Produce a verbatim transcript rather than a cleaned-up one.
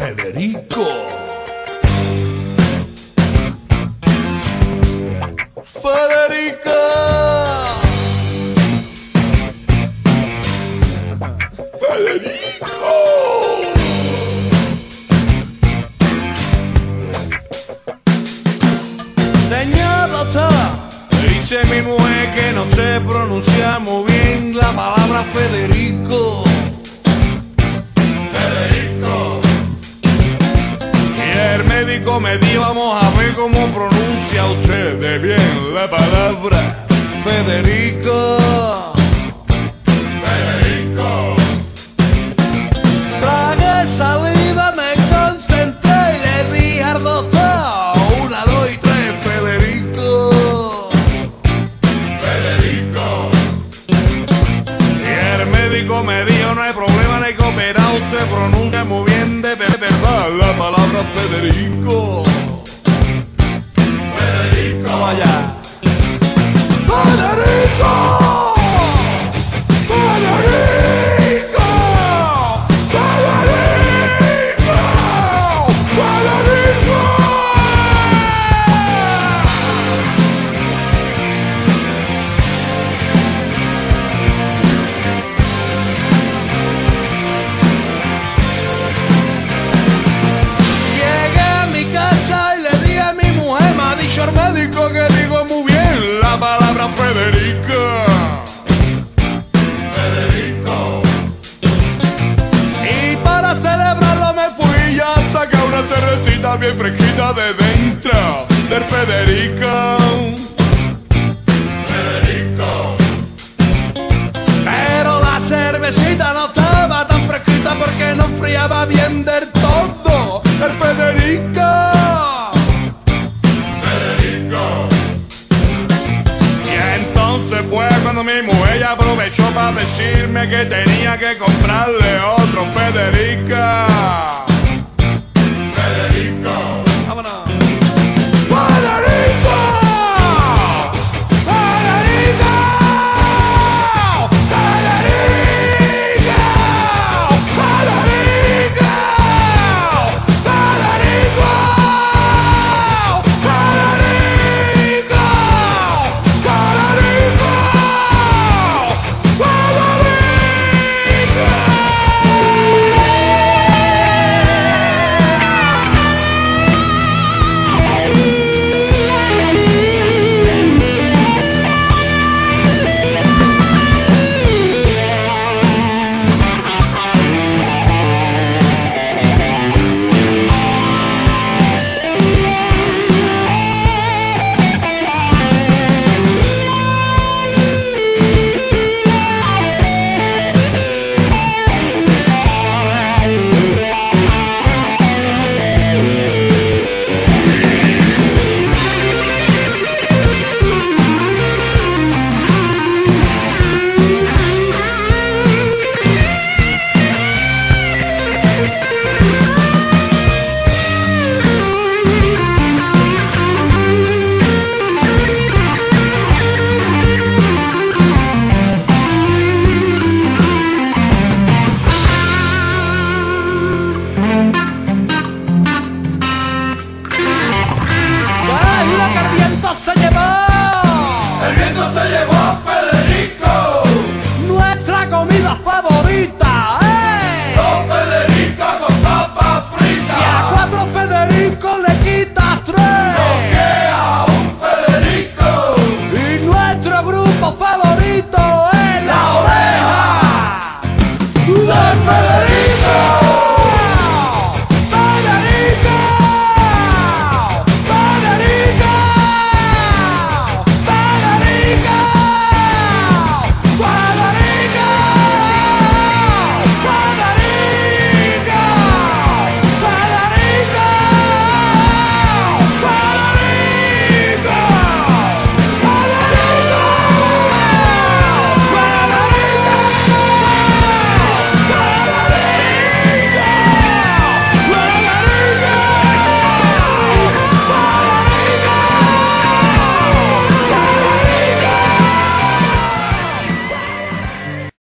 Federico. Federico. Federico. Señor doctor, dice mi mujer que no se pronuncia muy bien la palabra Federico. Federico. Y el médico me dijo, vamos a ver cómo pronuncia usted de bien la palabra Federico. Federico. Tragué saliva, me concentré y le dije al doctor, una, dos y tres, Federico. Federico. Y el médico me dijo, no hay problema, no hay que operar, usted pronuncia muy bien de verdad la palabra Federico. Federico. Vamos allá. Federico. El médico que digo muy bien la palabra Federico. Federico. Y para celebrarlo me fui y a sacar una cervecita bien fresquita de dentro del Federico. Federico. Pero la cervecita no estaba tan fresquita porque no enfriaba bien del todo el Federico. Pues cuando mi mujer aprovechó para decirme que tenía que comprarle otro Federico.